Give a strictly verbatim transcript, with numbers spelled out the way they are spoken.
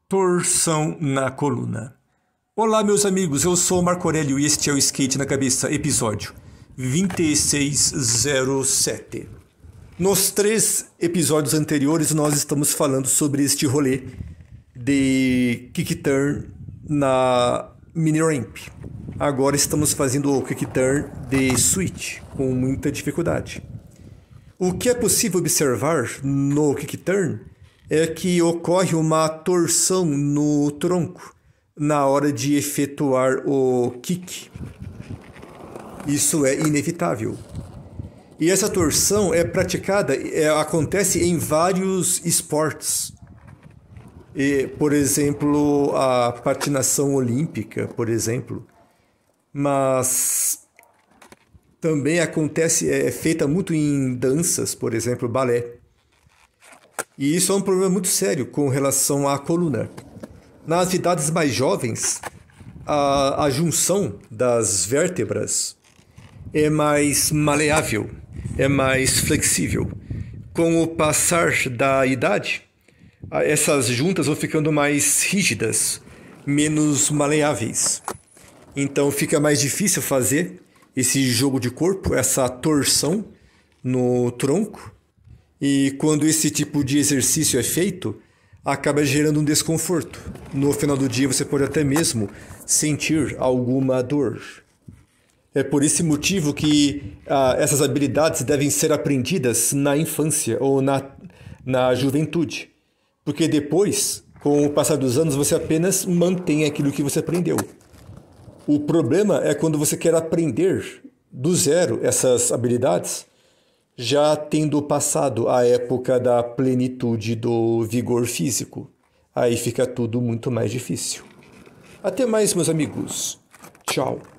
Torção na coluna. Olá, meus amigos, eu sou o Marco Aurélio e este é o Skate na Cabeça, episódio vinte e seis zero sete. Nos três episódios anteriores, nós estamos falando sobre este rolê de kick turn na mini ramp. Agora estamos fazendo o kick turn de switch, com muita dificuldade. O que é possível observar no kick turn é que ocorre uma torção no tronco na hora de efetuar o kick. Isso é inevitável. E essa torção é praticada, é, acontece em vários esportes. E, por exemplo, a patinação olímpica, por exemplo. Mas também acontece, é feita muito em danças, por exemplo, balé. E isso é um problema muito sério com relação à coluna. Nas idades mais jovens, a, a junção das vértebras é mais maleável, é mais flexível. Com o passar da idade, essas juntas vão ficando mais rígidas, menos maleáveis. Então fica mais difícil fazer esse jogo de corpo, essa torção no tronco. E quando esse tipo de exercício é feito, acaba gerando um desconforto. No final do dia você pode até mesmo sentir alguma dor. É por esse motivo que ah, essas habilidades devem ser aprendidas na infância ou na, na juventude. Porque depois, com o passar dos anos, você apenas mantém aquilo que você aprendeu. O problema é quando você quer aprender do zero essas habilidades, já tendo passado a época da plenitude do vigor físico. Aí fica tudo muito mais difícil. Até mais, meus amigos. Tchau.